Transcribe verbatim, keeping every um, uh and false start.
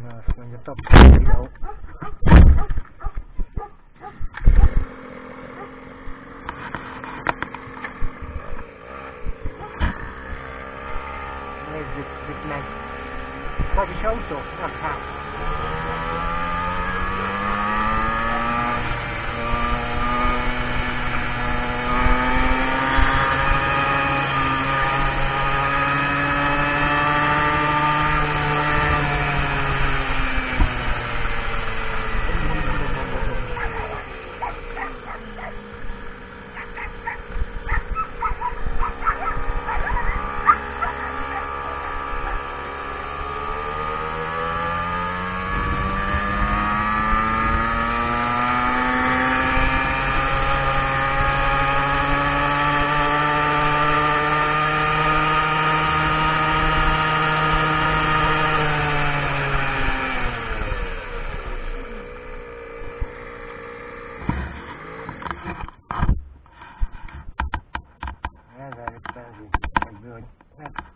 Na, azt mondja, tapsol a videó. Nézzük itt meg. Vagyis autó? Hát, hát. Elzárjuk benzin, egyből, hogy